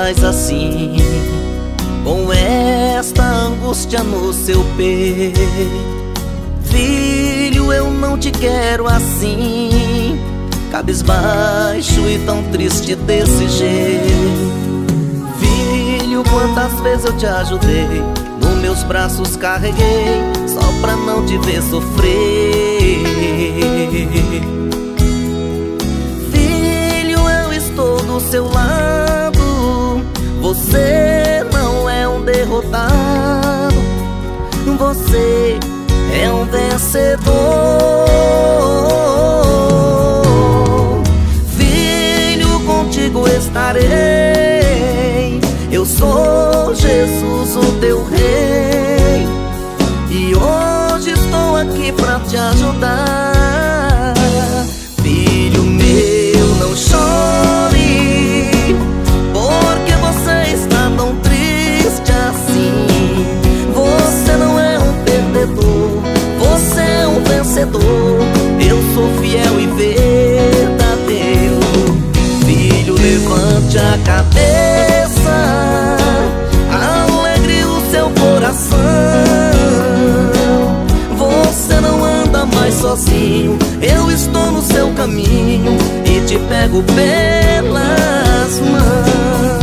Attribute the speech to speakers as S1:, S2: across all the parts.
S1: faz assim, com esta angústia no seu peito? Filho, eu não te quero assim, cabisbaixo e tão triste desse jeito. Filho, quantas vezes eu te ajudei, nos meus braços carreguei, só pra não te ver sofrer. Filho, eu estou do seu lado, você não é um derrotado, você é um vencedor. Filho, contigo estarei, eu sou Jesus, o teu rei, e hoje estou aqui pra te ajudar. Filho meu, não chore, porque você está tão triste assim. Você não é um perdedor, você é um vencedor. Eu sou fiel e verdadeiro. Filho, levante a cabeça, alegre o seu coração. Você não anda mais sozinho, eu estou no seu caminho e te pego pelas mãos.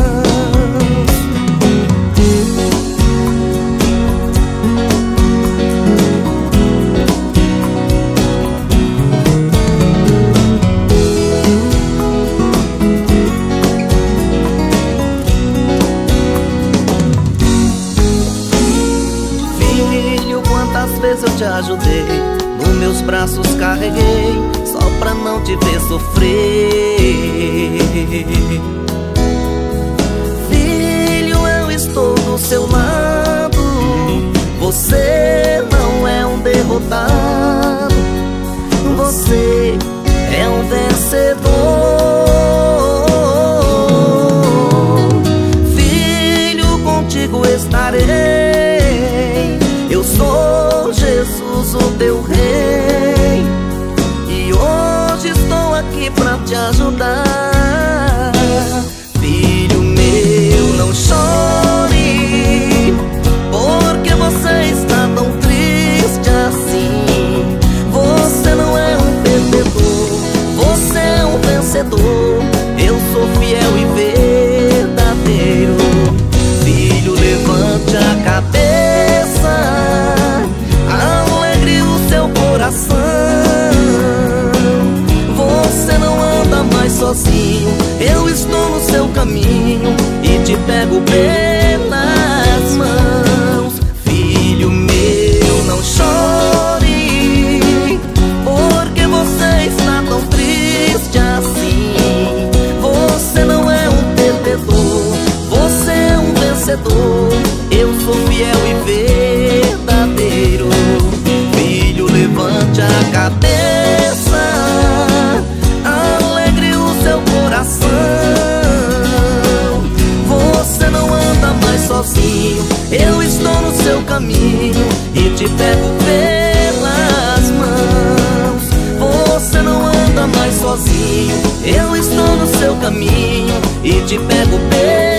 S1: Quantas vezes eu te ajudei, nos meus braços carreguei, só pra não te ver sofrer. Filho, eu estou do seu lado, você não é um derrotado, você é um vencedor. Filho, contigo estarei, eu sou Jesus, o teu rei, e hoje estou aqui pra te ajudar. Filho meu, não chore, porque você está tão triste assim. Você não é um perdedor, você é um vencedor. Eu sou fiel e verdadeiro. Filho, levante a cabeça, alegre o seu coração. Você não anda mais sozinho, eu estou no seu caminho e te pego pelas mãos. Filho meu, não chore, porque você está tão triste assim. Você não é um perdedor, você é um vencedor. Eu sou fiel e verdadeiro. Filho, levante a cabeça, alegre o seu coração. Você não anda mais sozinho, eu estou no seu caminho e te pego pelas mãos. Você não anda mais sozinho, eu estou no seu caminho e te pego pelas mãos.